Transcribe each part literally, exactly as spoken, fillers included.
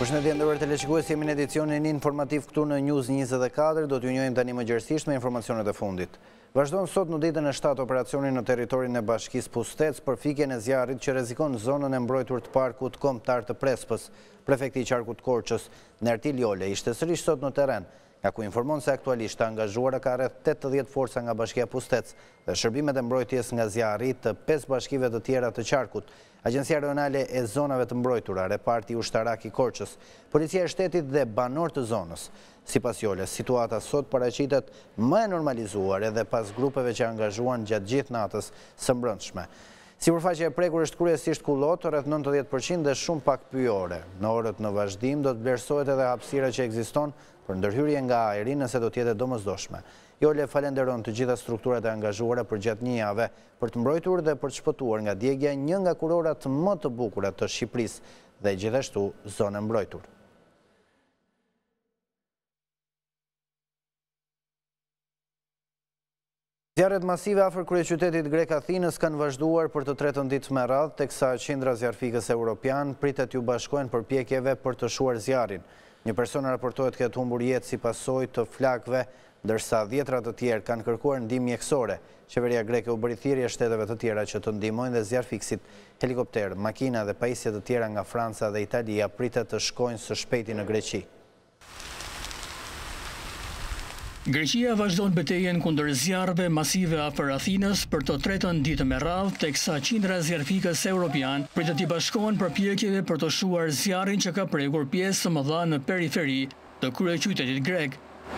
Përshëndetje nderuar teleshikues, jemi në edicionin informativ këtu në News njëzet e katër, do t'ju njohim tani më gjerësisht me informacionet e fundit. Vazhdon sot në ditën e shtatë operacioni në territorin e Bashkisë Pustec për fikjen e zjarrit që rrezikon zonën e mbrojtur të parkut kombëtar të Prespës. Prefekti i Qarkut Korçës, Nertil Jole, ishte sërish sot në terren, nga ku informon se aktualisht angazhuara ka rreth tetëdhjetë forca nga Bashkia Pustec dhe shërbimet e mbrojtjes nga zjarri të pesë bashkive të tjera të Qarkut, Agjencia Rajonale e Zonave të Mbrojtura, Reparti Ushtarak i Korçës, Policia e Shtetit dhe banor të zonës. Sipas Joles, situata sot paraqitet më e normalizuar edhe pas grupeve që angazhuan gjatë gjithë natës së mbrëmshme. Sipërfaqja e prekur është kryesisht kullot, rreth nëntëdhjetë përqind dhe shumë pak pyjore. Në orët në vazhdim do të vlerësohet edhe hapësira që ekziston për ndërhyrje nga ajri nëse do të jetë domosdoshme. Jole falenderon të gjitha strukturat e angazhuara për gjatë një jave për të mbrojtur dhe për të shpëtuar nga djegja një nga kurorat më të bukura të Shqipërisë dhe gjithashtu zonë mbrojtur. Zjarret masive afër kryeqytetit grek Athinës kanë vazhduar për të tretën ditë me radhë, teksa qindra zjarfikës europian pritet ju bashkojnë përpjekjeve për të shuar zjarrin. Një person raportohet ketë humbur jetë si pasojë të flakëve, ndërsa dhjetra të tjerë kanë kërkuar ndihmë mjekësore. Qeveria greke u bëri thirrje shteteve të tjera që të ndihmojnë dhe zjarfikësit. Helikopter, makina dhe pajisje të tjera nga Franca dhe Italia pritet të shkojnë së shpejti në Greqi. Greqia vazhdon betejën kundër zjarreve masive afër Athinës për të tretën ditë me radhë, teksa qindra zjarfikës europian pritet të bashkohen përpjekjeve për të shuar zjarrin që ka prekur pjesë të mëdha në periferi të kryeqytetit grek.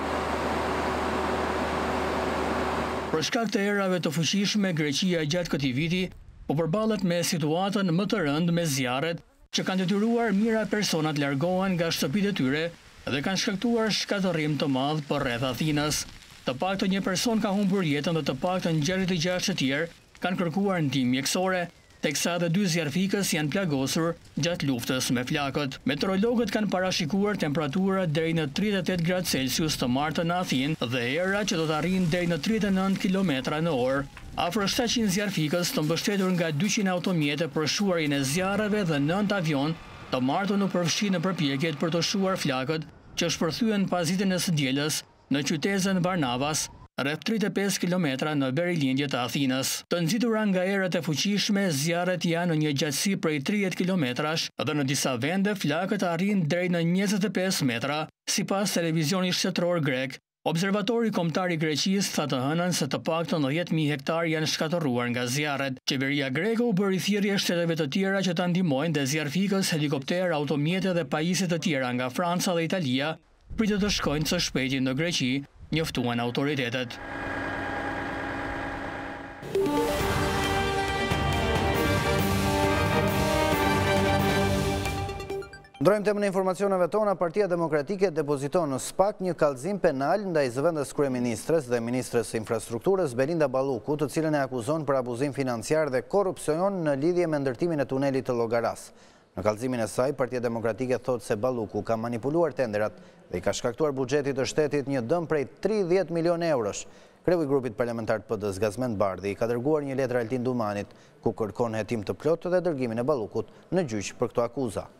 Për shkak të erave të fuqishme, Greqia gjatë këtij viti po përballet me situatën më të rëndë me zjarret që kanë detyruar mijëra persona të largohen nga shtëpitë e tyre dhe kanë shkaktuar shkatërrim të madh për rreth Athinës. Të paktën një person ka humbur jetën dhe të paktën gjashtëdhjetë e gjashtë të tjerë kanë kërkuar ndihmë mjekësore, teksa edhe dy zjarfikës janë plagosur gjatë luftës me flakët. Meteorologët kanë parashikuar temperatura deri në tridhjetë e tetë gradë Celsius të martën në Athinë dhe era që do të arrijnë deri në tridhjetë e nëntë kilometra në orë. Afër shtatëqind zjarfikës të mbështetur nga dyqind automjete për shuarin e zjarreve dhe nëntë avion të martën u përfshi në përpjekjet për të shuar flakët që shpërthyen pas ditën e së dielës në qytetin Barnavas, rreth tridhjetë e pesë kilometra në verilindje të Athinës. Të nxitura nga erat e fuqishme, zjarret janë në një gjatësi prej tridhjetë kilometrash dhe në disa vende flakët arrin deri në njëzet e pesë metra, sipas televizionit shtetëror grek. Observatori kombëtar i Greqisë tha të hënën se të paktën dhjetë mijë hektar janë shkatërruar nga zjarret. Qeveria greke u bëri thirrje shteteve të tjera që ta ndihmojnë dhe zjarfikës, helikopter, automjete dhe pajisje të tjera nga Franca dhe Italia pritet të shkojnë së shpejti në Greqi, njoftuan autoritetet. Ndrojmë temën e informacioneve tona. Partia Demokratike depoziton në SPAK një kallëzim penal ndaj zëvendës kryeministres dhe ministres së infrastrukturës Belinda Balluku, të cilën e akuzon për abuzim financiar dhe korrupsion në lidhje me ndërtimin e tunelit të Llogaras. Në kallëzimin e saj, Partia Demokratike thotë se Balluku ka manipuluar tenderat dhe i ka shkaktuar buxhetit të shtetit një dëm prej tridhjetë milionë eurosh. Kreu i grupit parlamentar të P D-s Gazmend Bardhi i ka dërguar një letër Altin Dumanit ku kërkon hetim të plotë dhe dërgimin e Ballukut në gjyq për këto akuza.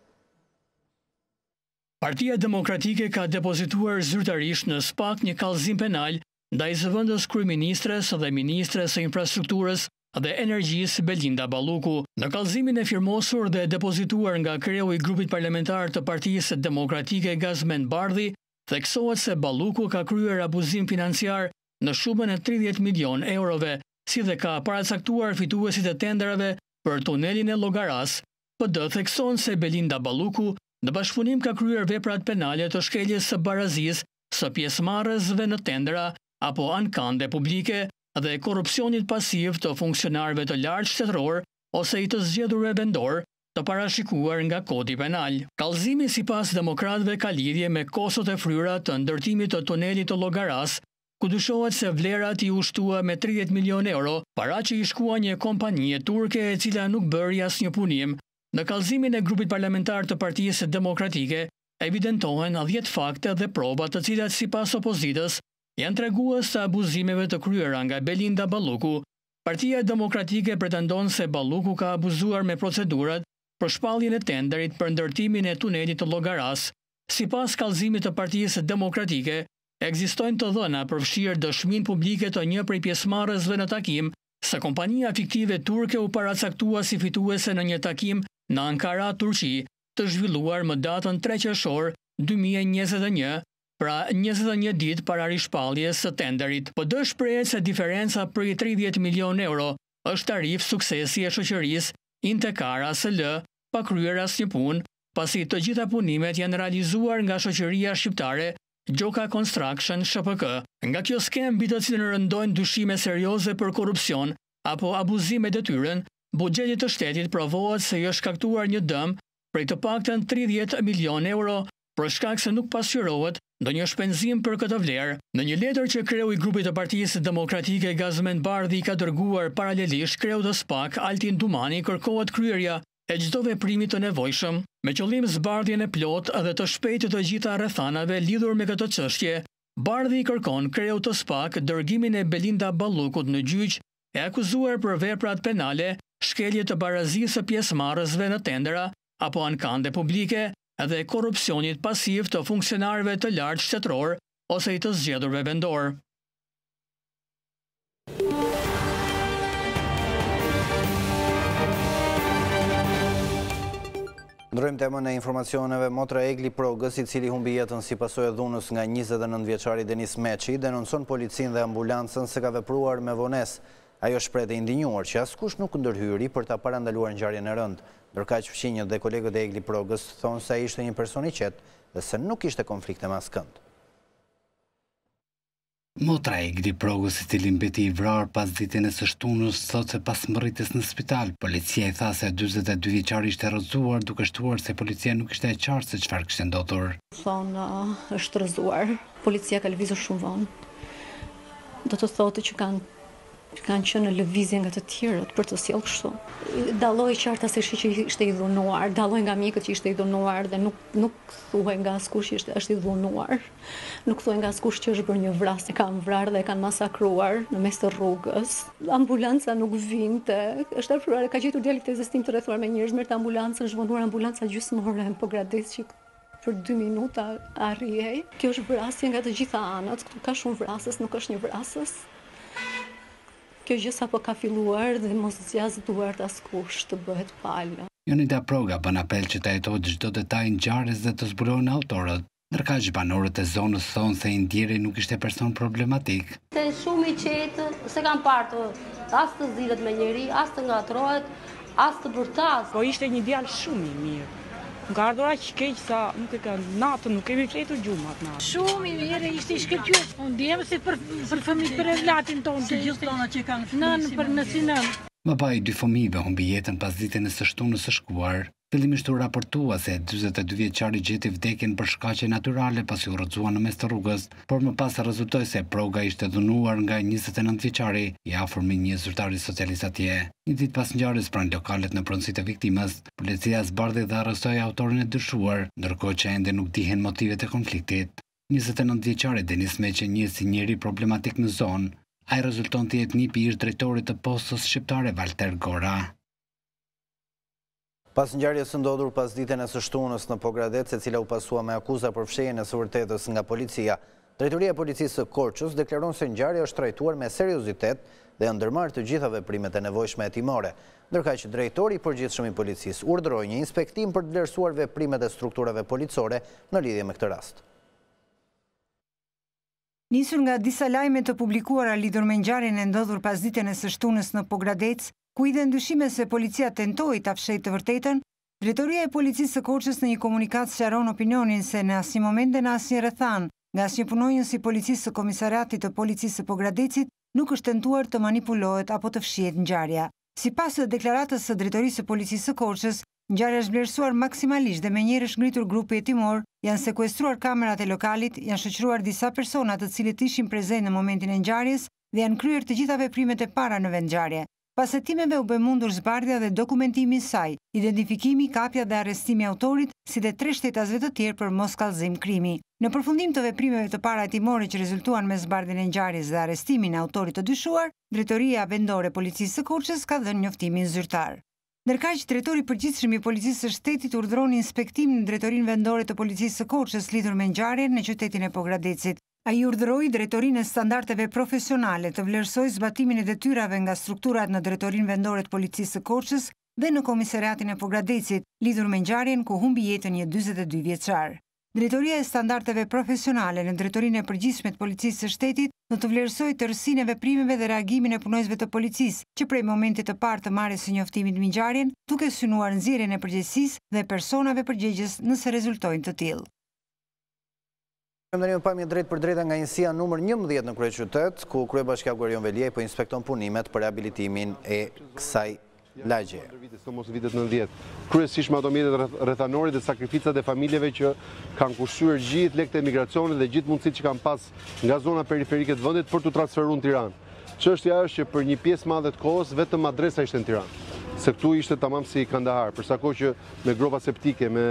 Partia Demokratike ka depozituar zyrtarisht në SPAK një kallëzim penal ndaj zëvendës kryeministres dhe ministres së infrastrukturës dhe energjisë Belinda Balluku. Në kallëzimin e firmosur dhe depozituar nga kreu i grupit parlamentar të Partisë Demokratike Gazmend Bardhi, theksohet se Balluku ka kryer abuzim financiar në shumën e tridhjetë milionë eurove, si dhe ka paracaktuar fituesit e tenderave për tunelin e Llogaras. P D thekson se Belinda Balluku në bashkëpunim ka kryer veprat penale të shkeljes së barazisë, së pjesëmarrësve në tendera apo ankande publike dhe korrupsionit pasiv të funksionarëve të lartë shtetëror ose i të zgjedhurve vendor të parashikuar nga kodi penal. Kallëzimi sipas demokratëve ka lidhje me kostot e fryera të ndërtimit të tunelit të Llogaras, ku dyshohet se vlera i u shtua me tridhjetë milionë euro, para që i shkua një kompanie turke e cila nuk bëri asnjë punim. Në kallëzimin e grupit parlamentar të Partisë Demokratike evidentohen dhjetë fakte dhe proba të cilat sipas opozitës janë tregues të abuzimeve të kryera nga Belinda Balluku. Partia Demokratike pretendon se Balluku ka abuzuar me procedurat për shpalljen e tenderit për ndërtimin e tunelit të Llogaras. Sipas kallëzimit të Partisë Demokratike, ekzistojnë të dhëna për fshirë dëshminë publike të një prej pjesëmarrësve në takim, se kompania fiktive turke u paracaktua si fituese në një takim në Ankara, Turqi, të zhvilluar më datën tre qershor dy mijë e njëzet e një, pra njëzet e një ditë para rishpalljes së tenderit. Po do shprehet se diferenca për tridhjetë milion euro është tarif suksesi e shoqërisë Intekara S L, pa kryer asnjë punë, pasi të gjitha punimet janë realizuar nga shoqëria shqiptare Gjoka Construction S P K. Nga kjo skem mbi të cilën rëndojnë dyshime serioze për korrupsion apo abuzim me detyrën, buxheti të shtetit provohet se i është shkaktuar një dëm prej të paktën tridhjetë milion euro për shkak se nuk pasqyrohet ndonjë shpenzim për këtë vlerë. Në një letër që kreu i grupit të Partisë Demokratike Gazmend Bardhi ka dërguar paralelisht kreut të S P A K Altin Dumani, kërkohet kryerja e çdo veprimi të nevojshëm, me qëllim zbardhjen e plotë dhe të shpejtë të gjitha rrethanave lidhur me këtë çështje. Bardhi kërkon kreut të S P A K dërgimin e Belinda Ballukut në gjyq, e akuzuar për veprat penale, shkelje të barazisë së pjesëmarrësve në tendera apo ankande publike dhe korrupsionit pasiv të funksionarëve të lartë shtetëror ose i të zgjedhurve vendor. Ndrojmë temën e informacioneve. Motra Egli Progës, i cili humbi jetën si pasojë e dhunës nga njëzet e nëntë vjeçari Denis Meçi, denonson policinë dhe ambulancën se ka vepruar me vonesë. Ajo shpreh e indinjuar që askush nuk ndërhyri për ta parandaluar ngjarjen e rëndë. Ndërkaq fqinjët dhe kolegët e Egli Progës thonë se ai ishte një person i qetë dhe se nuk ishte konflikte me askënd. Motra e Egli Progës, i cili mbeti i vrarë pas ditën e së shtunës, thotë se pas mbërritjes në spital, policia i tha se dyzet e dy vjeçari ishte rrëzuar, duke shtuar se policia nuk ishte e qartë se çfarë kishte ndodhur. Thonë uh, është rrëzuar. Policia ka lëvizur shumë vonë. Do të thotë që kanë kanë qenë në lëvizje nga të tjerët për të sjellë kështu. Dalloi qartësisht që ishte i dhunuar, dalloi nga mjekët që ishte i dhunuar dhe nuk nuk thuhej nga askush që është i dhunuar. Nuk thuhej nga askush që është bërë një vrasje, kanë vrarë dhe kanë masakruar në mes të rrugës. Ambulanca nuk vinte, është afruar, ka gjetur djalit të zestim të rrethuar me njerëz, merr ambulancën, zhvonduar ambulanca gjysmore po Gradec që për dy minuta arrijej. Kjo është vrasje nga të gjitha anët, këtu ka shumë vrasës, nuk është një vrasës. Kjo gjë sapo ka filluar dhe mos zgjas duart askush të bëhet palë. Jonida Proga bën apel që të jetohet çdo detaj i ngjarjes dhe të zbulohen autorët. Ndërkaq banorët e zonës thonë se i ndjeri nuk ishte person problematik. Se shumë i qetë, se kanë parë as të zilet me njeri, as të ngatrohet, as të bërtas. Po ishte një djalë shumë i mirë. Nga ardhur aq keq sa nuk e kanë natën, nuk kemi fletur gjumat natë. Shumë i mirë, ishte i shkëlqyer. Unë ndjem se për për fëmijët, për evlatin tonë, të gjithë tona që kanë fëmijë. Nën për nësinën. Baba i dy fëmijëve humbi jetën pas ditën e së shtunës së shkuar. Fillimisht u raportua se dyzet e dy vjeçari gjeti vdekjen për shkaqe natyrale pasi u rrëzua në mes të rrugës, por më pas rezultoi se Proga ishte dhunuar nga njëzet e nëntë vjeçari i afër me një zyrtar socialist atje. Një ditë pas ngjarjes pranë lokalet në pronësitë e viktimës, policia zbardhi dhe arrestoi autorin e dyshuar, ndërkohë që ende nuk dihen motivet e konfliktit. njëzet e nëntë vjeçari Denis Meçi, njihet si njeri problematik në zonë. Ai rezulton të jetë nipi i ish drejtorit të postës shqiptare Valter Gora. Pas ngjarjes së ndodhur pas ditën e së shtunës në Pogradec, e cila u pasua me akuza për fshehjen e së vërtetës nga policia, Drejtoria e Policisë së Korçës deklaron se ngjarja është trajtuar me seriozitet dhe ndërmarrë të gjitha veprimet e nevojshme hetimore, ndërkaq drejtori i përgjithshëm i policisë urdhëroi një inspektim për të vlerësuar veprimet e strukturave policore në lidhje me këtë rast. Nisur nga disa lajme të publikuara lidhur me ngjarjen e ndodhur pas ditën e së shtunës në Pogradec, ku i dhe ndyshime se policia tentoi ta fshehë të vërtetën, Drejtoria e Policisë së Korçës në një komunikat sqaron opinionin se në asnjë moment dhe në asnjë rrethan, nga asnjë punonjës i policisë së Komisariatit të Policisë së Pogradecit nuk është tentuar të manipulohet apo të fshihet ngjarja. Sipas deklaratës së Drejtorisë së Policisë së Korçës, ngjarja është vlerësuar maksimalisht dhe menjëherë është ngritur grupi hetimor, janë sekuestruar kamerat e lokalit, janë shoqëruar disa persona të cilët ishin prezent në momentin e ngjarjes dhe janë kryer të gjitha veprimet e para në vend ngjarje. Pas hetimeve u bë mundur zbardhja dhe dokumentimi i saj, identifikimi, kapja dhe arrestimi i autorit, si dhe tre shtetasve të tjerë për moskallëzim krimi. Në përfundim të veprimeve të para hetimore që rezultuan me zbardhjen e ngjarjes dhe arrestimin e autorit të dyshuar, Drejtoria Vendore e Policisë së Korçës ka dhënë njoftimin zyrtar. Ndërkaq, drejtori i përgjithshëm i Policisë së Shtetit urdhëroni inspektim në Drejtorinë Vendore të Policisë së Korçës lidhur me ngjarjen në qytetin e Pogradecit. Ai urdhëroi Drejtorinë e Standardeve Profesionale të vlerësojë zbatimin e detyrave nga strukturat në Drejtorinë Vendore të Policisë së Korçës dhe në Komisariatin e Pogradecit, lidhur me ngjarjen ku humbi jetën një dyzet e dy vjeçar. Drejtoria e Standardeve Profesionale në Drejtorinë e Përgjithshme të Policisë së Shtetit do të vlerësojë tërësinë e veprimeve dhe reagimin e punojësve të policisë, që prej momentit të parë të marrjes së njoftimit mbi ngjarjen, duke synuar nxjerrjen e përgjegjësisë dhe personave përgjegjës nëse rezultojnë të tillë. Ndërmjet pamje drejt për drejta nga njësia numër njëmbëdhjetë në kryeqytet, ku kryebashkiaku Erion Veliaj po inspekton punimet për rehabilitimin e kësaj lagje. Mos vitet nëntëdhjetë. Kryesisht me ato mjetet rrethanore dhe sakrificat e familjeve që kanë kushtuar gjithë lekët e emigracionit dhe gjithë mundësitë që kanë pas nga zona periferike të vendit për të transferuar në Tiranë. Çështja është që për një pjesë madhe të kohës vetëm adresa ishte në Tiranë. Se këtu ishte tamam si Kandahar, përsa kohë që me gropa septike, me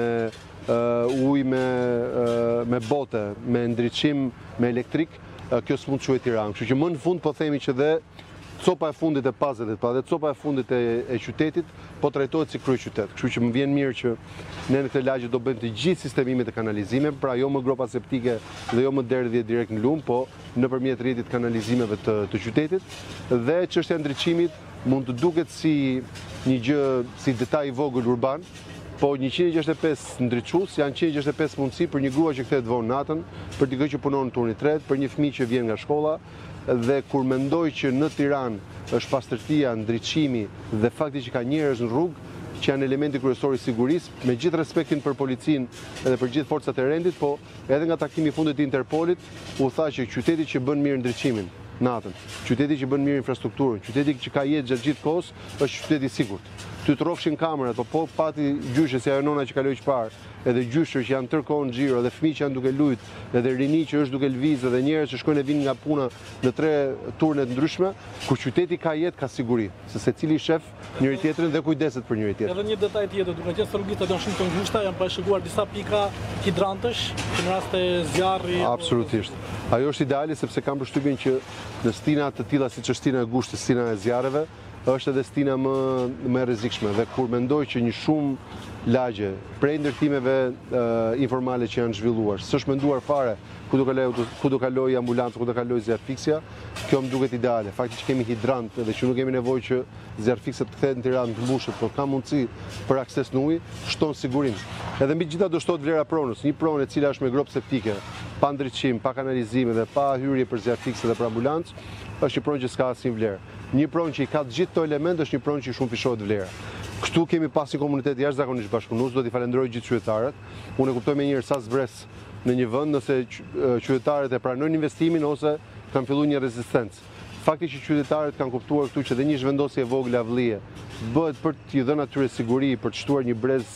uh, ujë, me, uh, me bote, me ndriçim, me elektrik, uh, kjo s'mund të quhet Tiranë. Kështu që më në fund po themi që dhe copa e fundit e Pazelit, pa dhe copa e fundit e, e qytetit, po trajtohet si kryeqytet. Kështu që më vjen mirë që ne në këtë lagje do bëjmë të gjithë sistemimet e kanalizimit, pra jo më gropa septike dhe jo më derdhje direkt në lum, po nëpërmjet rrjetit kanalizimeve të, të qytetit. Dhe çështja e ndriçimit mund të duket si një gjë, si detaj i vogël urban, po njëqind e gjashtëdhjetë e pesë ndriçues janë njëqind e gjashtëdhjetë e pesë mundësi për një grua që kthehet vonë natën, për dikë që punon në turnin e tretë, për një fëmijë që vjen nga shkolla. Dhe kur mendoj që në Tiranë është pastërtia, ndriçimi dhe fakti që ka njerëz në rrugë, që janë elementi kryesor i sigurisë, me gjithë respektin për policinë edhe për gjithë forcat e rendit, po edhe nga takimi i fundit të Interpolit, u tha që qyteti që bën mirë ndriçimin natën, qyteti që bën mirë infrastrukturën, qyteti që ka jetë gjatë gjithë kohës, është qyteti i sigurt. Ty të rrofshin kamerat, po po pati gjyshe si ajo nona që kaloi çfarë, edhe gjyshër që janë tërkohë në xhiro, edhe fëmijë që janë duke luajt, edhe rini që është duke lvizë, edhe njerëz që shkojnë e vinë nga puna në tre turne të ndryshme, ku qyteti ka jetë, ka siguri, se secili shef njëri tjetrin dhe kujdeset për njëri tjetrin. Edhe një detaj tjetër, duke qenë se rrugët janë shumë të ngushta, janë parashikuar disa pika hidrantësh në rast të zjarri. Absolutisht. Ajo është ideale sepse kam përshtypjen që në stina të tilla siç është stina e gushtit, stina e zjarreve, është edhe stina më më e rrezikshme dhe kur mendoj që një shumë lagje prej ndërtimeve uh, informale që janë zhvilluar, s'është menduar fare ku do kaloj ku do kaloj ambulancë, ku do kaloj zjarrfiksja, kjo më duket ideale. Fakti që kemi hidrant dhe që nuk kemi nevojë që zjarrfikset të kthehet në Tiranë të mbushet, por ka mundësi për akses në ujë, shton sigurinë. Edhe mbi gjitha do shtohet vlera pronës, një pronë e cila është me gropë septike, pa ndriçim, pa kanalizime dhe pa hyrje për zjarrfikse dhe për ambulancë, është një pronë që s'ka asnjë vlerë. Një pronë që i ka të gjithë këto elemente është një pronë që i shumë fishohet vlera. Këtu kemi pas një komunitet jashtëzakonisht bashkëpunues, do t'i falenderoj gjithë qytetarët. Unë e kuptoj me njëherë sa zbres në një vend nëse qytetarët e pranojnë investimin ose kanë filluar një rezistencë. Fakti që qytetarët kanë kuptuar këtu që dhe një zhvendosje e vogël avllie bëhet për t'i dhënë atyre siguri, për të shtuar një brez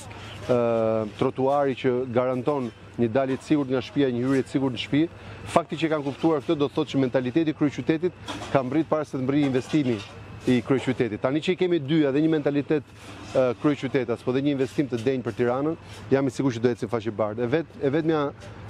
uh, trotuari që garanton një dalje të sigurt nga shtëpia, një hyrje të sigurt në shtëpi. Fakti që kanë kuptuar këtë do të thotë që mentaliteti i kryeqytetit ka mbrit para se të mbrijë investimi i kryeqytetit. Tani që i kemi dy, edhe një mentalitet uh, kryeqytetas, po dhe një investim të denjë për Tiranën, jam i sigurt që do ecim faqe bardhë. E vet e vetmja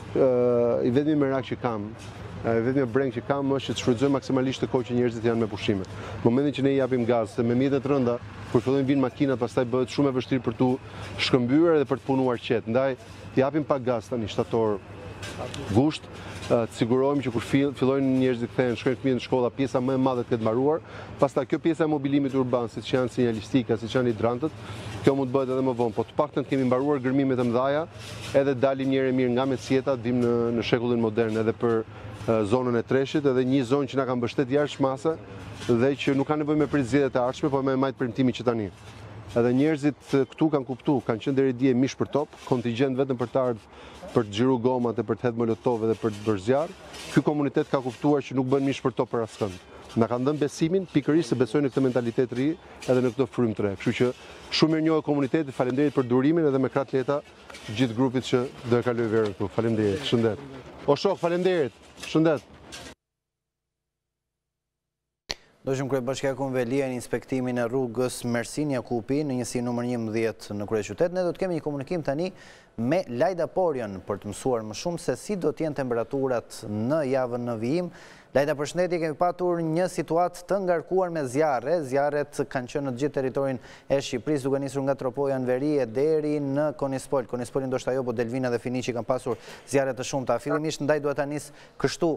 uh, i vetmi merak që kam, e vetmi breng që kam është që të shfrytëzoj maksimalisht të kohë që njerëzit janë me pushime. Në momentin që ne i japim gaz, se me mjetet të rënda, kur fillojnë vinë makinat, pastaj bëhet shumë e vështirë për tu shkëmbyer dhe për të punuar qetë. Ndaj japim pak gaz tani shtator gusht, të sigurohemi që kur fillojnë njerëzit të kthehen, shkojnë fëmijët në shkolla, pjesa më e madhe të ketë mbaruar, pastaj kjo pjesa e mobilimit urban, siç janë sinjalistika, siç janë hidrantët, kjo mund të bëhet edhe më vonë, po të paktën kemi mbaruar gërmimet e mëdha, edhe dalim njëherë mirë nga mesjeta, vim në, në shekullin modern edhe për uh, zonën e Treshit, edhe një zonë që na ka mbështet jashtë mase dhe që nuk ka nevojë me prit zgjedhjet e ardhshme, po me majt premtimin që tani. Edhe njerëzit këtu kanë kuptuar, kanë qenë deri dje mish për top, kontingjent vetëm për të ardhur për të xhiru gomat e për të hedhë molotov dhe për të bërë zjarr. Ky komunitet ka kuptuar që nuk bën mish për top për askënd. Na kanë dhënë besimin, pikërisht se besojnë në këtë mentalitet të ri edhe në këtë frymë të re. Kështu që shumë mirënjohë komunitetit, faleminderit për durimin edhe me krah leta gjithë grupit që do e kaloj verën këtu. Faleminderit. Shëndet. O shok, faleminderit. Shëndet. Do shumë Kryebashkiaku Velia në inspektimin e rrugës Mersin Jakupi në njësi numër njëmbëdhjetë në kryeqytet. Ne do të kemi një komunikim tani me Lajda Porjan për të mësuar më shumë se si do t'jenë temperaturat në javën në vijim. Lajda, përshëndetje, kemi patur një situatë të ngarkuar me zjarre. Zjarret kanë qenë në gjithë territorin e Shqipërisë, duke nisur nga Tropoja në Verie deri në Konispol. Konispol ndoshta jo, po Delvina dhe Finiqi kanë pasur zjarre të shumta. Fillimisht ndaj duhet ta nis kështu.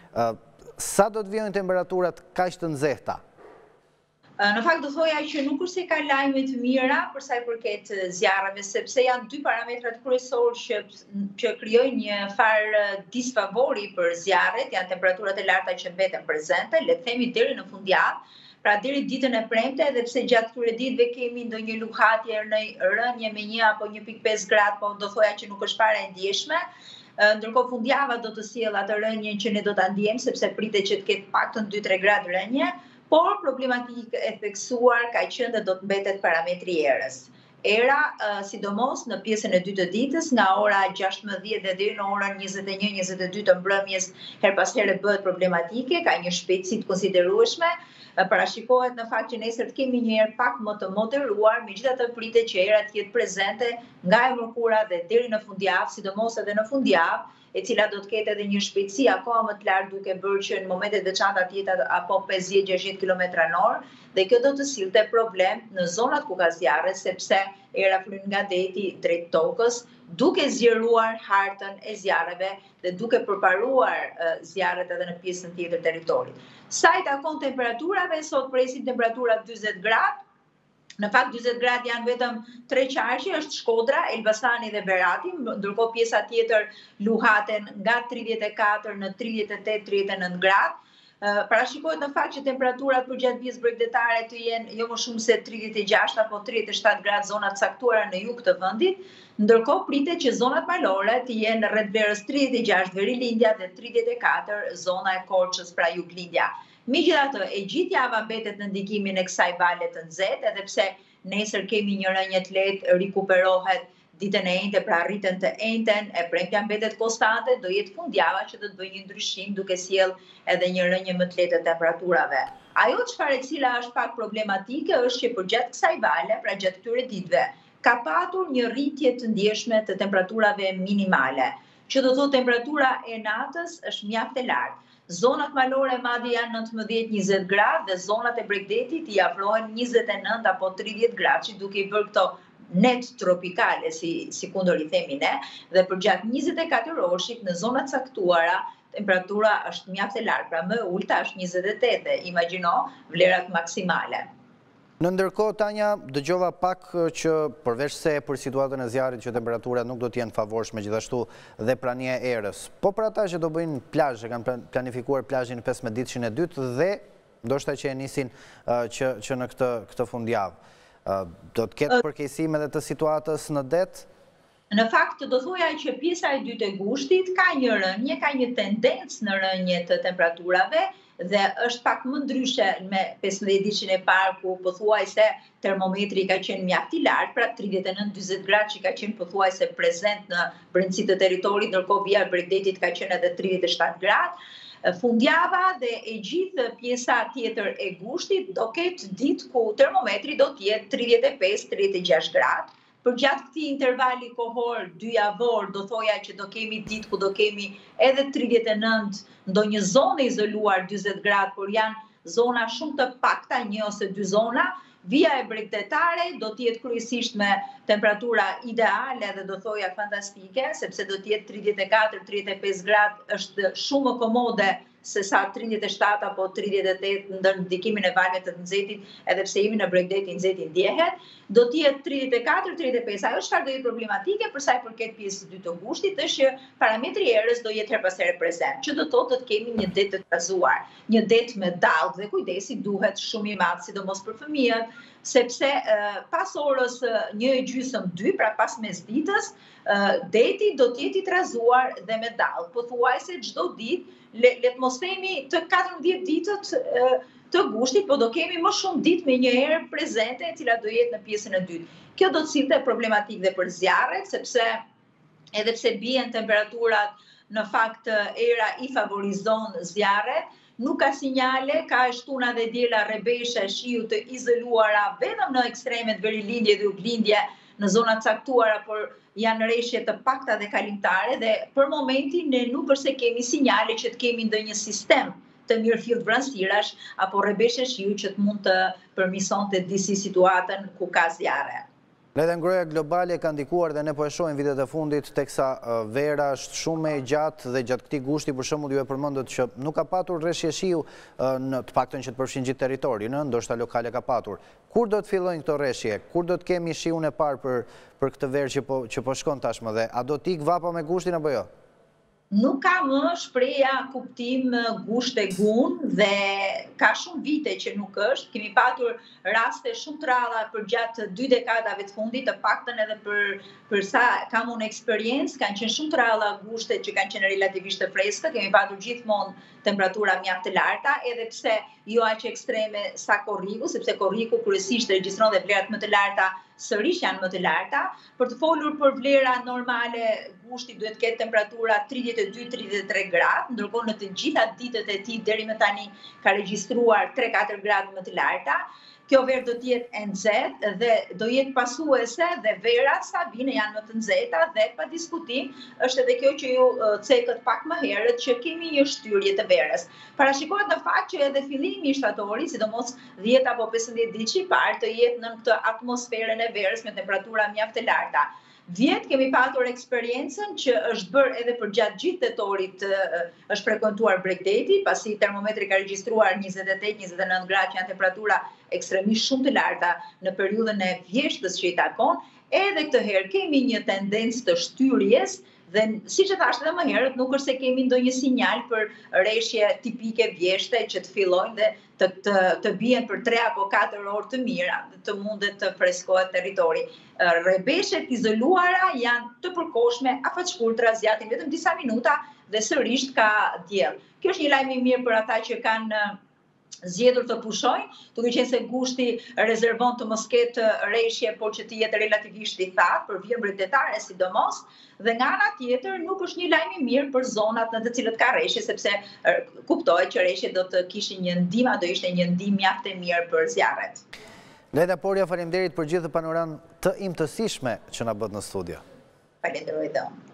Sa do të vijojnë temperaturat kaq të nxehta? Në fakt do thoja që nuk është se ka lajme të mira për sa i përket zjarreve, sepse janë dy parametrat kryesorë që që krijojnë një farë disfavori për zjarret, janë temperaturat e larta që mbeten prezente, le të themi deri në fundjavë, pra deri ditën e premte, edhe pse gjatë këtyre ditëve kemi ndonjë luhatje në rënje me një apo një pikë pesë gradë, po do thoja që nuk është fare e ndjeshme. Ndërkohë fundjava do të sjellë atë rënjën që ne do ta ndjejmë, sepse pritet që të ketë paktën dy tre gradë rënje, por problematikë e theksuar ka qenë dhe do të mbetet parametri erës. Era, sidomos në pjesën e dytë të ditës, nga ora gjashtëmbëdhjetë dhe deri në orën njëzet e një njëzet e dy të mbrëmjes, her pas here bëhet problematike, ka një shpejtësi të konsiderueshme. Parashikohet në fakt që nesër të kemi një erë pak më të moderuar, megjithatë pritet që era të jetë prezente nga e mërkura dhe deri në fundjavë, sidomos edhe në fundjavë, e cila do të ketë edhe një shpejtësi akoma më të lartë, duke bërë që në momentet veçanta të jetë apo pesëdhjetë gjashtëdhjetë kilometra në orë, dhe kjo do të sillte problem në zonat ku ka zjarre, sepse era flyn nga deti drejt tokës, duke zgjeruar hartën e zjarreve dhe duke përparuar uh, zjarret edhe në pjesën tjetër të territorit. Sa i takon temperaturave, sot presin temperatura dyzet gradë. Në fakt dyzet gradë janë vetëm tre qarqe, është Shkodra, Elbasani dhe Berati, ndërkohë pjesa tjetër luhaten nga tridhjetë e katër në tridhjetë e tetë tridhjetë e nëntë gradë. Parashikohet në fakt që temperaturat për gjatë vijës bregdetare të jenë jo më shumë se tridhjetë e gjashtë apo tridhjetë e shtatë gradë zonat caktuara në jug të vendit, ndërkohë pritet që zonat malore të jenë rreth verës tridhjetë e gjashtë Verilindja dhe tridhjetë e katër zona e Korçës pra Juglindja. Megjithatë, e gjithë java mbetet në ndikimin e kësaj vale të nxehtë, edhe pse nesër kemi një rënje të lehtë, rikuperohet ditën e njëjtë, pra rriten të njëjtën, e premtja mbetet konstante, do jetë fundjava që do të bëjë një ndryshim duke sjell edhe një rënje më të lehtë të temperaturave. Ajo çfarë e cila është pak problematike është që përgjatë kësaj vale, pra gjatë këtyre ditëve, ka patur një rritje të ndjeshme të temperaturave minimale, që do thotë temperatura e natës është mjaft e lartë. Zonat malore madje janë nëntëmbëdhjetë njëzet gradë dhe zonat e Bregdetit i afrohen njëzet e nëntë apo tridhjetë gradë, që duke i bërë këto net tropikale, si, si kundër i themi ne, dhe për gjatë njëzet e katër orëshit në zonat caktuara, temperatura është mjaft e lartë, pra më e ulta është njëzet e tetë dhe imagjino vlerat maksimale. Në ndërkohë, Tanja, dëgjova pak që përveç se për situatën e zjarrit që temperaturat nuk do të jenë favorshme gjithashtu dhe prania e erës, po për ata që do bëjnë plazh, kanë planifikuar plazhin në pesëmbëdhjetëshin e dytë dhe ndoshta që e nisin uh, që, që në këtë, këtë fundjavë. Uh, do të ketë përkeqësim edhe të situatës në det? Në fakt, do thoja që pjesa e dytë e gushtit ka një rënje, ka një tendencë në rënje të temperaturave, dhe është pak më ndryshe me pesëmbëdhjetë ditëshin e parë ku pothuajse termometri ka qenë mjaft i lartë, pra tridhjetë e nëntë njëzet gradë që ka qenë pothuajse prezent në brendësi të territorit, ndërkohë vija e Bregdetit ka qenë edhe tridhjetë e shtatë gradë. Fundjava dhe e gjithë pjesa tjetër e gushtit do ketë ditë ku termometri do të jetë tridhjetë e pesë tridhjetë e gjashtë gradë. Për gjatë këtij intervali kohor dy javor, do thoja që do kemi ditë ku do kemi edhe tridhjetë e nëntë, ndonjë zonë izoluar dyzet gradë, por janë zona shumë të pakta, një ose dy zona. Vija e bregdetare do të jetë kryesisht me temperatura ideale dhe do thoja fantastike, sepse do të jetë tridhjetë e katër tridhjetë e pesë gradë, është shumë më komode se sa tridhjetë e shtatë apo tridhjetë e tetë ndër ndikimin e valve të nxehtit, edhe pse jemi në Bregdet i nxehti ndjehet, do të jetë tridhjetë e katër tridhjetë e pesë. Ajo çfarë do jetë problematike për sa i përket pjesës së dytë të gushtit është që parametri i erës do jetë her pas here prezent, që do thotë të kemi një det të trazuar, një det me dallë dhe kujdesi duhet shumë i madh, sidomos për fëmijët, sepse uh, pas orës një e gjysmë dy, pra pas mesditës, uh, deti do të jetë i trazuar dhe me dallë. Pothuajse çdo ditë le, le të mos themi të katërmbëdhjetë ditët uh, të gushtit, po do kemi më shumë ditë me një erë prezente e cila do jetë në pjesën e dytë. Kjo do të sillte problematikë dhe për zjarret, sepse edhe pse bien temperaturat, në fakt era i favorizon zjarret, nuk ka sinjale, ka shtuna dhe diela rrebeshe shiu të izoluara vetëm në ekstremet Verilindje dhe Uglindje në zonat caktuara, por janë rreshje të pakta dhe kalimtare dhe për momentin ne nuk është se kemi sinjale që të kemi ndonjë sistem të mirëfillt vranësirash apo rrebeshe shiu që të mund të përmirësonte disi situatën ku ka zjarre. Lehtë ngroja globale ka ndikuar dhe ne po e shohim vitet e fundit teksa vera është shumë e gjatë dhe gjatë këtij gushti për shembull ju e përmendët që nuk ka patur rreshje shiu në të paktën që të përfshin gjithë territorin, ndoshta lokale ka patur. Kur do të fillojnë këto rreshje? Kur do të kemi shiun e parë për për këtë verë që po që po shkon tashmë dhe a do të ikë vapa me gushtin apo jo? Nuk ka më shpreha kuptim gusht e gun dhe ka shumë vite që nuk është. Kemi patur raste shumë të rralla për gjatë dy dekadave të fundit, të paktën edhe për për sa kam unë eksperiencë, kanë qenë shumë të rralla gushte që kanë qenë relativisht të freskët. Kemi patur gjithmonë temperatura mjaft të larta, edhe pse jo aq ekstreme sa korriku, sepse korriku kryesisht regjistron dhe vlerat më të larta sërish janë më të larta. Për të folur për vlera normale, gushti duhet të ketë temperatura tridhjetë e dy tridhjetë e tre gradë, ndërkohë në të gjitha ditët e tij deri më tani ka regjistruar tre katër gradë më të larta. Kjo verë do të jetë e nxehtë dhe do jetë pasuese dhe verat sa vine janë më të nxehta dhe pa diskutim është edhe kjo që ju cekët pak më herët që kemi një shtyrje të verës. Parashikohet në fakt që edhe fillimi i shtatorit, sidomos dhjetë apo pesëmbëdhjetë ditë i parë, të jetë në këtë atmosferën e verës me temperatura mjaft të larta. Vjet kemi patur eksperiencën që është bërë edhe për gjatë gjithë tetorit është frekuentuar Bregdeti, pasi termometri ka regjistruar njëzet e tetë njëzet e nëntë gradë që janë temperatura ekstremisht shumë të larta në periudhën e vjeshtës që i takon, edhe këtë herë kemi një tendencë të shtyrjes dhe siç e thashë edhe më herët, nuk është se kemi ndonjë sinjal për rreshje tipike vjeshte që të fillojnë dhe të të, të bien për tre apo katër orë të mira, të mundet të freskohet territori. Rrebeshet izoluara janë të përkohshme, afatshkurtra, zjatin vetëm disa minuta dhe sërish ka diell. Kjo është një lajm i mirë për ata që kanë zgjedhur të pushojnë, duke qenë se gushti rezervon të mos ketë rreshje, por që të jetë relativisht i thatë për vjen bregdetare sidomos, dhe nga ana tjetër nuk është një lajm i mirë për zonat në të cilët ka rreshje, sepse kuptohet që rreshjet do të kishin një ndihmë, do ishte një ndihmë mjaft e mirë për zjarret. Leda Porja, faleminderit për gjithë panoramë të imtësishme që na bët në studio. Falenderoj dhe unë.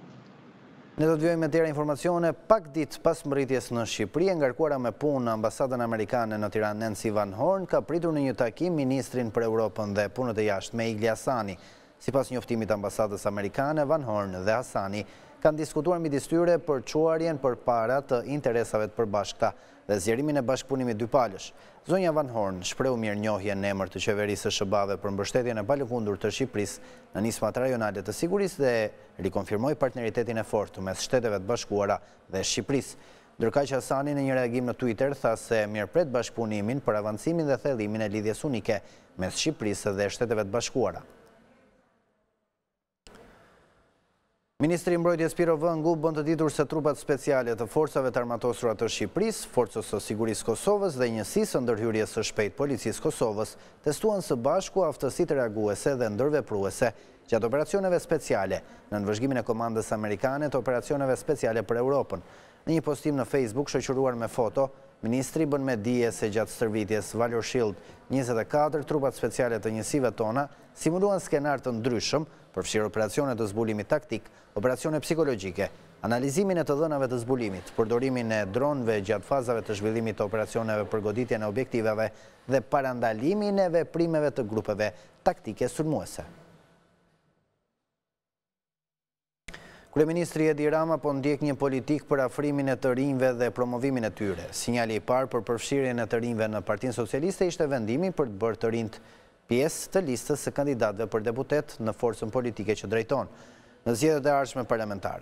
Ne do të vjojmë me tjera informacione pak ditë pas mbërritjes në Shqipëri, e ngarkuara me punë në ambasadën amerikane në Tiranë. Nancy Van Horn ka pritur në një takim ministrin për Europën dhe punët e jashtme Igli Hasani. Sipas njoftimit ambasadës amerikane, Van Horn dhe Hasani kanë diskutuar midis tyre për çuarjen përpara të interesave të përbashkëta dhe zgjerimin e bashkëpunimit dypalësh. Zonja Van Horn shprehu mirënjohje në emër të qeverisë së SHBA-ve për mbështetjen e palëkundur të Shqipërisë në nismat rajonale të sigurisë dhe rikonfirmoi partneritetin e fortë mes Shteteve të Bashkuara dhe Shqipërisë. Ndërkaq që Hasani në një reagim në Twitter tha se mirëpret bashkëpunimin për avancimin dhe thellimin e lidhjes unike mes Shqipërisë dhe Shteteve të Bashkuara. Ministri i Mbrojtjes Piro Vëngu bën të ditur se trupat speciale të forcave të armatosura të Shqipërisë, Forcës së Sigurisë Kosovës dhe Njësisë së Ndërhyrjes së Shpejtë Policisë Kosovës testuan së bashku aftësitë reaguese dhe ndërvepruese gjatë operacioneve speciale në nënvëzhgimin e komandës amerikane të operacioneve speciale për Europën. Në një postim në Facebook shoqëruar me foto, ministri bën me dije se gjatë stërvitjes Valor Shield njëzet e katër trupat speciale të njësive tona simuluan skenar të ndryshëm, përfshirë operacione të zbulimit taktik, operacione psikologjike, analizimin e të dhënave të zbulimit, përdorimin e dronëve gjatë fazave të zhvillimit të operacioneve për goditjen e objektiveve dhe parandalimin e veprimeve të grupeve taktike sulmuese. Kryeministri Edi Rama po ndjek një politik për afrimin e të rinjve dhe promovimin e tyre. Sinjali i parë për përfshirjen e të rinjve në Partinë Socialiste ishte vendimi për të bërë të rinjt pjesë të listës së kandidatëve për deputet në forcën politike që drejton në zgjedhjet e ardhshme parlamentare.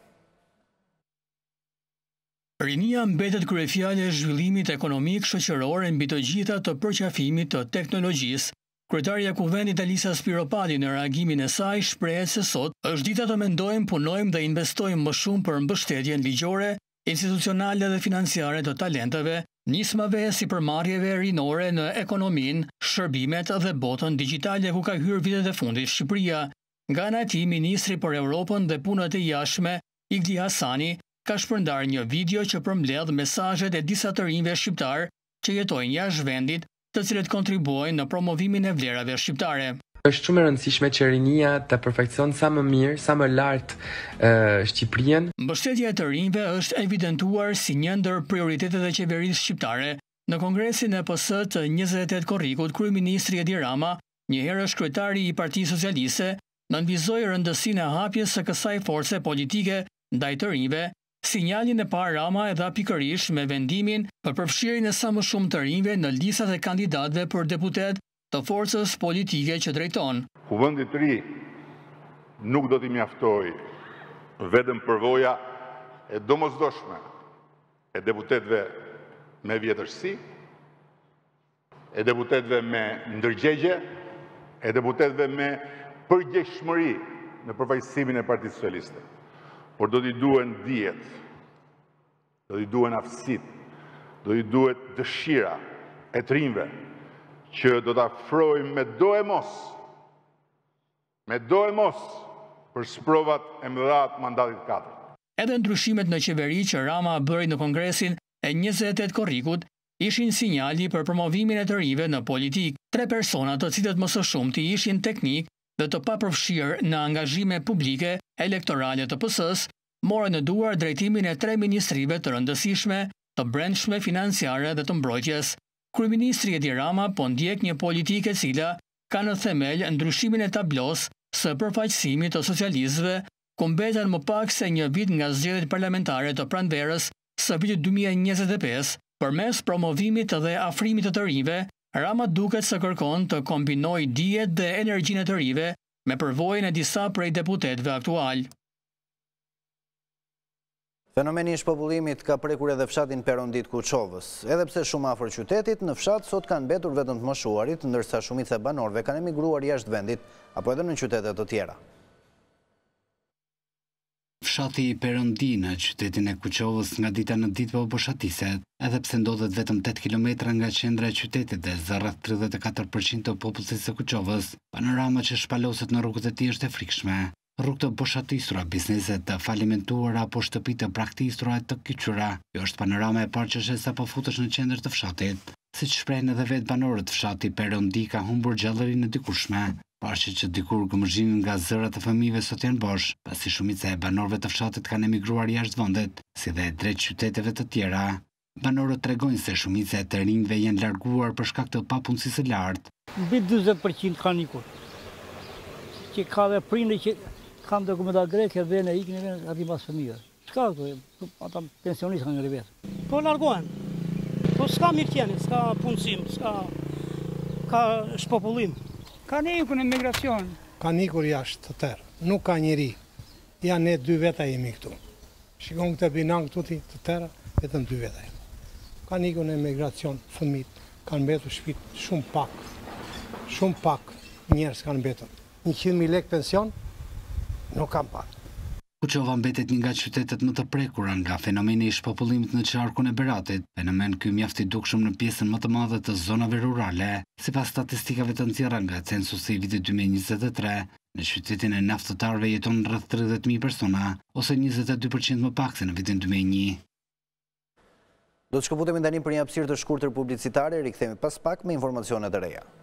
Rinia mbetet kryefjale e zhvillimit ekonomik shoqëror mbi të gjitha të përqafimit të teknologjisë. Kryetaria e Kuvendit Elisa Spiropadi në reagimin e saj shprehet se sot është dita të mendojmë, punojmë dhe investojmë më shumë për mbështetjen ligjore, institucionale dhe financiare të talenteve, nismave si përmarrjeve rinore në ekonominë, shërbimet dhe botën digjitale ku ka hyrë vitet e fundit Shqipëria. Nga ana e tij, ministri për Europën dhe punët e jashtme Igli Hasani ka shpërndar një video që përmbledh mesazhet e disa të rinjve shqiptar që jetojnë jashtë vendit, të cilët kontribuojnë në promovimin e vlerave shqiptare. Është shumë e rëndësishme që rinia të përfekcion sa më mirë, sa më lart Shqipërinë. Mbështetja e të rinjve është evidentuar si një ndër prioritetet e qeverisë shqiptare. Në Kongresin e P S të njëzet e tetë korrikut, kryeministri Edi Rama, një herësh kryetari i Partisë Socialiste, nënvizoi rëndësinë e hapjes së kësaj force politike ndaj të rinjve. Sinjalin e parë Rama e dha pikërisht me vendimin për përfshirjen e sa më shumë të rinjve në listat e kandidatëve për deputet të forcës politike që drejton. Kuvendi i ri nuk do t'i mjaftoj vetëm përvoja e domosdoshme e deputetëve me vjetërsi, e deputetëve me ndërgjegje, e deputetëve me përgjegjshmëri në përfaqësimin e Partisë Socialiste. Por do t'i duhen dijet, do t'i duhen aftësit, do t'i duhet dëshira e të rinjve që do t'a afrojmë me do e mos, me do e mos për sprovat e mëdha të mandatit katër. Edhe ndryshimet në qeveri që Rama bëri në Kongresin e njëzet e tetë korrikut ishin sinjali për promovimin e të rinjve në politik. Tre persona të cilët më së shumti ishin teknik dhe të papërfshirë në angazhime publike elektorale të P S-s, morën në duar drejtimin e tre ministrive të rëndësishme, të brendshme, financiare dhe të mbrojtjes. Kryeministri Edi Rama po ndjek një politikë e cila ka në themel ndryshimin e tablos së përfaqësimit të socialistëve, ku mbeten më pak se një vit nga zgjedhjet parlamentare të pranverës së vitit dy mijë e njëzet e pesë, përmes promovimit dhe afrimit të të rinjve, Rama duket se kërkon të kombinojë dijet dhe energjinë e të rinjve me përvojën e disa prej deputetëve aktual. Fenomeni i shpopullimit ka prekur edhe fshatin Perëndit Kuçovës. Edhe pse shumë afër qytetit, në fshat sot kanë mbetur vetëm të moshuarit, ndërsa shumica e banorëve kanë emigruar jashtë vendit apo edhe në qytete të tjera. Fshati i Perëndi në qytetin e Kuçovës nga dita në ditë po boshatishet, edhe pse ndodhet vetëm tetë kilometra nga qendra e qytetit dhe rreth tridhjetë e katër përqind të popullisë së Kuçovës, panorama që shpaloset në rrugët e tij është e frikshme. Rrugë të boshatisura, bizneset të falimentuara apo shtëpi të braktisura e të kyçura. Kjo është panorama e parë që shes sapo futesh në qendër të fshatit. Siç shprehen edhe vetë banorët, fshati Perëndi ka humbur gjallërinë e dikurshme. Pashë që dikur gëmëzhimin nga zërat e fëmijëve sot janë bosh, pasi shumica e banorëve të fshatit kanë emigruar jashtë vendet, si dhe drejt qyteteve të tjera. Banorët tregojnë se shumica e të rinjve janë larguar për shkak të papunësisë së lartë. Mbi dyzet përqind kanë ikur. Që ka dhe prindë që kanë dokumenta greke dhe në ikën e aty pas fëmijëve. Çka këtu? Ata pensionistë kanë ngri vetë. Po largohen. Po s'ka mirëqenie, s'ka punësim, s'ka ka shpopullim. Kanë ikur në migracion. Kanë ikur jashtë të tërë. Nuk ka njëri. Janë ne dy veta jemi këtu. Shikon këtë binan këtu ti të tërë, vetëm dy veta jemi. Kanë ikur në migracion, fëmijët kanë mbetur shtëpit shumë pak. Shumë pak njerëz kanë mbetur. njëqind mijë lekë pension nuk kam parë. Kuçova mbetet një nga qytetet më të prekura nga fenomeni i shpopullimit në qarkun e Beratit, fenomen ky mjaft i dukshëm në pjesën më të madhe të zonave rurale, sipas statistikave të nxjerra nga censusi i vitit dy mijë e njëzet e tre. Në qytetin e naftëtarëve jeton rreth tridhjetë mijë persona, ose njëzet e dy përqind më pak se në vitin dy mijë e një. Do të shkëputemi tani për një hapësirë të shkurtër publicitare, rikthehemi pas pak me informacionet e reja.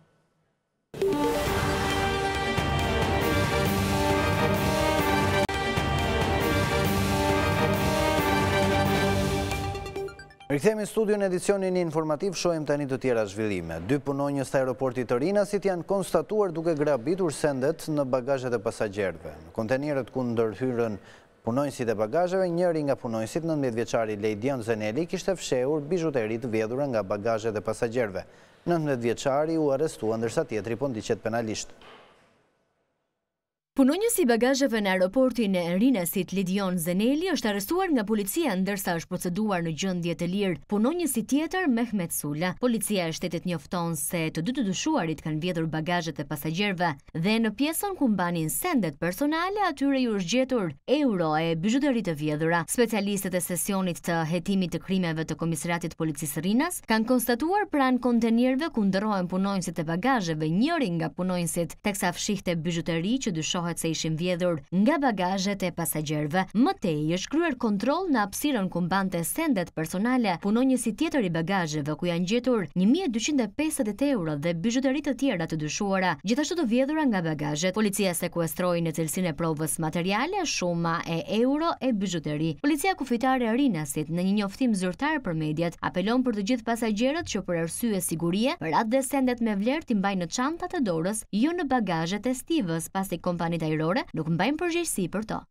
Rikthehemi në studion edicionin informativ, shohim tani të tjera zhvillime. Dy punonjës të aeroportit të Rinasit janë konstatuar duke grabitur sendet në bagazhet e pasagerëve. Në kontenierët ku ndërhyrën punonjësit e bagazheve, njëri nga punonjësit, nëntëmbëdhjetë vjeçari Lejdion Zeneli, kishte fshehur bizhuteri të vjedhura nga bagazhet e pasagerëve. nëntëmbëdhjetë vjeçari u arrestua ndërsa tjetri po ndiqet penalisht. Punonjësi i bagazheve në aeroportin e Rinasit Lejdion Zeneli është arrestuar nga policia ndërsa është proceduar në gjendje të lirë. Punonjësi tjetër Mehmet Sula. Policia e shtetit njofton se të dy të dyshuarit kanë vjedhur bagazhet e pasagerëve dhe në pjesën ku mbanin sendet personale atyre ju është gjetur euro e bizhuteri të vjedhura. Specialistët e sesionit të hetimit të krimeve të Komisariatit Policisë Rinas kanë konstatuar pranë kontenierëve ku ndërrohen punonjësit e bagazheve njëri nga punonjësit teksa fshihte bizhuteri që dyshohet shohet se ishin vjedhur nga bagazhet e pasagjerëve. Më tej është kryer kontroll në hapësirën ku mbante sendet personale punonjësi tjetër i bagazheve ku janë gjetur një mijë e dyqind e pesëdhjetë euro dhe bizhuteri të tjera të dyshuara, gjithashtu të vjedhura nga bagazhet. Policia sekuestroi në cilësinë e provës materiale shuma e euro e bizhuteri. Policia kufitare e Rinasit në një njoftim zyrtar për mediat apelon për të gjithë pasagjerët që për arsye sigurie, rahat dhe sendet me vlerë t'i mbajnë në çantat e dorës, jo në bagazhet e stivës, pasi kompanitë ajrore nuk mbajnë përgjegjësi për to.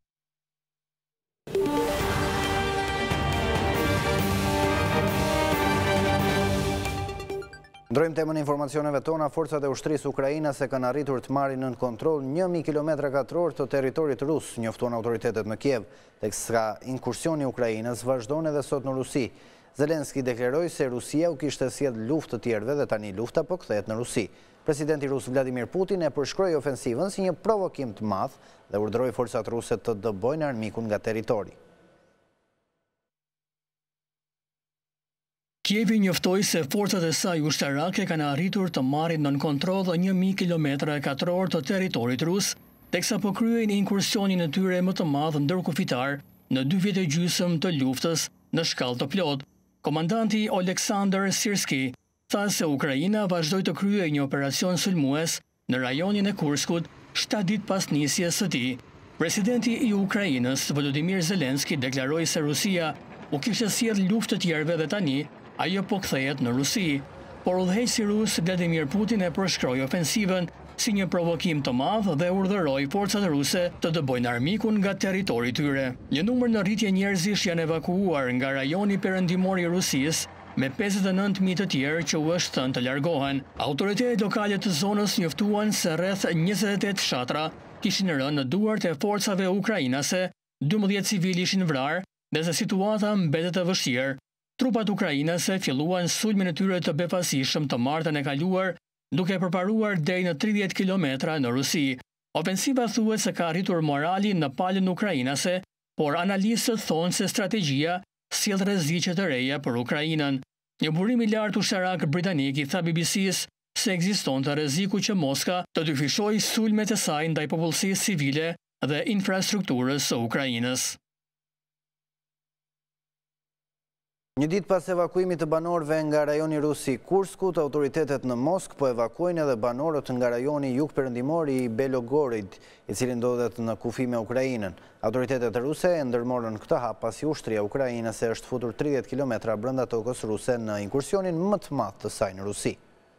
Ndrojmë temën e informacioneve tona. Forcat e ushtrisë ukrainase kanë arritur të marrin nën kontroll një mijë kilometra katror të territorit rus, njoftuan autoritetet në Kiev, teksa inkursioni i Ukrainës vazhdon edhe sot në Rusi. Zelenski deklaroi se Rusia u kishte sjell luftë të tjerëve dhe tani lufta po kthehet në Rusi. Presidenti rus Vladimir Putin e përshkroi ofensivën si një provokim të madh dhe urdhëroi forcat ruse të dëbojnë armikun nga territori. Kievi njoftoi se forcat e saj ushtarake kanë arritur të marrin nën kontroll një mijë kilometra katror të territorit rus, teksa po kryejnë inkursionin e tyre më të madh ndërkufitar në dy vjet e gjysmë të luftës në shkallë të plotë. Komandanti Oleksandr Sirski tha se Ukraina vazhdoi të kryejë një operacion sulmues në rajonin e Kurskut shtatë ditë pas nisjes së tij. Presidenti i Ukrainës, Volodymyr Zelenski, deklaroi se Rusia u kishte sjell luftë të tjerëve dhe tani ajo po kthehet në Rusi, por udhëheqësi rus Vladimir Putin e përshkroi ofensivën si një provokim të madh dhe urdhëroi forcat ruse të dëbojnë armikun nga territori i tyre. Një numër në rritje njerëzish janë evakuuar nga rajoni perëndimor i Rusisë, me pesëdhjetë e nëntë mijë të tjerë që u është thënë të largohen. Autoritetet lokale të zonës njoftuan se rreth njëzet e tetë fshatra kishin rënë në duart e forcave ukrainase, dymbëdhjetë civil ishin vrarë dhe se situata mbetet e vështirë. Trupat ukrainase filluan sulmin e tyre të befasishëm të martën e kaluar, duke përparuar deri në tridhjetë kilometra në Rusi. Ofensiva thuhet se ka arritur moralin në palën ukrainase, por analistët thonë se strategjia sjell rreziqe të reja për Ukrainën. Një burim i lartë ushtarak britanik i tha B B C-s se ekzistonte rreziku që Moska të dyfishojë sulmet e saj ndaj popullsisë civile dhe infrastrukturës së Ukrainës. Një ditë pas evakuimit të banorëve nga rajoni rus i Kurskut, autoritetet në Moskë po evakuojnë edhe banorët nga rajoni jugperëndimor i Belogorid, i cili ndodhet në kufi me Ukrainën. Autoritetet ruse e ndërmorën këtë hap pasi ushtria ukrainase është futur tridhjetë kilometra brenda tokës ruse në inkursionin më të madh të saj në Rusi.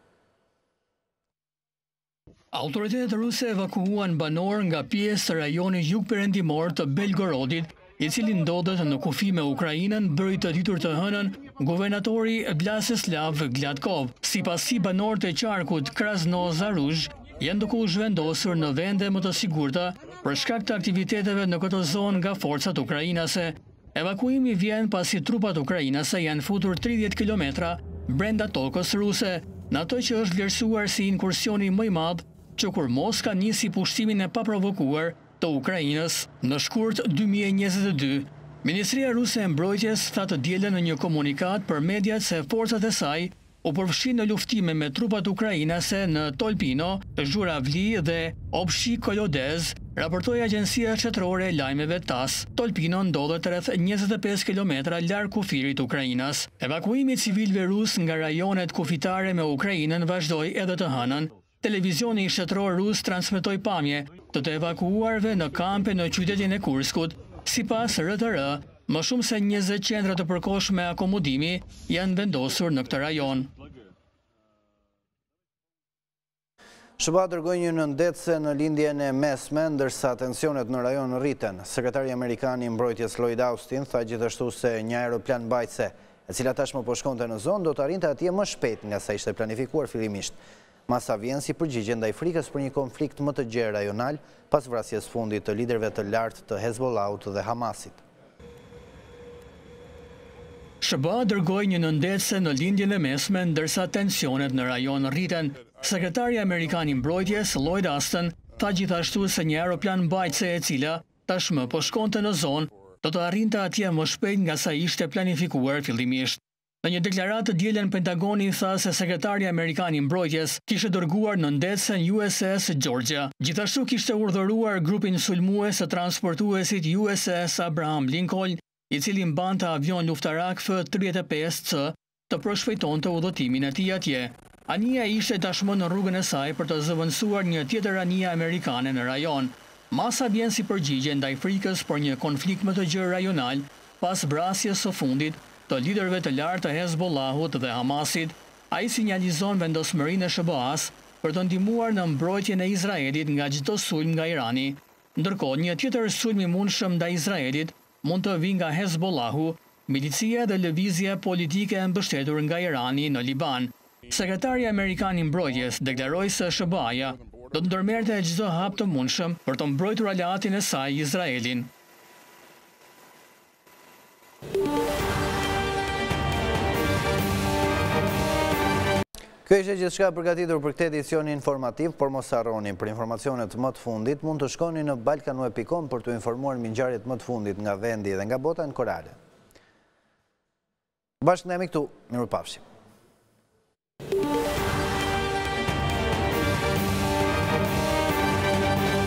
Autoritetet ruse evakuuan banor nga pjesë të rajonit jugperëndimor të Belgorodit, i cili ndodhet në kufi me Ukrainën, bëri të ditur të hënën guvernatori Vladislav Gladkov. Sipas si banorët e qarkut Krasnozaruzh janë duke u zhvendosur në vende më të sigurta për shkak të aktiviteteve në këtë zonë nga forcat ukrainase. Evakuimi vjen pasi trupat ukrainase janë futur tridhjetë kilometra brenda tokës ruse, në ato që është vlerësuar si inkursioni më i madh që kur Moska nisi pushtimin e paprovokuar të Ukrainës në shkurt dy mijë e njëzet e dy. Ministria Ruse e Mbrojtjes tha të dielën në një komunikat për mediat se forcat e saj u përfshin në luftime me trupat ukrainase në Tolpino, Zhuravli dhe Obshi Kolodez, raportoi agjencia shtetërore e lajmeve TASS. Tolpino ndodhet rreth njëzet e pesë kilometra larg kufirit Ukrainas. Evakuimi i civilëve rus nga rajonet kufitare me Ukrainën vazhdoi edhe të hënën. Televizioni shtetëror rus transmetoi pamje të të evakuuarve në kampe në qytetin e Kurskut. Sipas R T R, më shumë se njëzet qendra të përkohshme akomodimi janë vendosur në këtë rajon. S B A dërgoi një nëndetëse në lindjen e mesme, ndërsa tensionet në rajon rriten. Sekretari amerikan i mbrojtjes Lloyd Austin tha gjithashtu se një aeroplan mbajtëse, e cila tashmë po shkonte në zonë, do të arrinte atje më shpejt nga sa ishte planifikuar fillimisht. Masa vjen si përgjigje ndaj frikës për një konflikt më të gjerë rajonal pas vrasjes fundit të liderëve të lartë të Hezbollahut dhe Hamasit. S B A dërgoi një nëndetëse në lindjen e mesme, ndërsa tensionet në rajon rriten. Sekretari amerikan i mbrojtjes Lloyd Austin tha gjithashtu se një aeroplan mbajtëse e cila tashmë po shkonte në zonë do të arrinte atje më shpejt nga sa ishte planifikuar fillimisht. Në një deklaratë të dielën Pentagoni tha se sekretari amerikan i mbrojtjes kishte dërguar në ndesën U S S Georgia. Gjithashtu kishte urdhëruar grupin sulmues të transportuesit U S S Abraham Lincoln, i cili mbante avion luftarak F tridhjetë e pesë C, të përshpejtonte udhëtimin e tij atje. Anija ishte tashmë në rrugën e saj për të zëvendësuar një tjetër anije amerikane në rajon. Masa vjen si përgjigje ndaj frikës për një konflikt më të gjerë rajonal pas vrasjes së fundit të liderëve të lartë të Hezbollahut dhe Hamasit. Ai sinjalizon vendosmërinë e S B A-s për të ndihmuar në mbrojtjen e Izraelit nga çdo sulm nga Irani. Ndërkohë, një tjetër sulm i mundshëm ndaj Izraelit mund të vijë nga Hezbollahu, milicia dhe lëvizja politike e mbështetur nga Irani në Liban. Sekretari amerikan i mbrojtjes deklaroi se S B A-ja do të ndërmerrte çdo hap të mundshëm për të mbrojtur aleatin e saj Izraelin. Kjo ishte gjithçka përgatitur për këtë edicion informativ, por mos harroni, për informacionet më të fundit mund të shkoni në balkanweb punkt com për të informuar mbi ngjarjet më të fundit nga vendi dhe nga bota në korale. Bashkë ne jemi këtu, mirupafshim.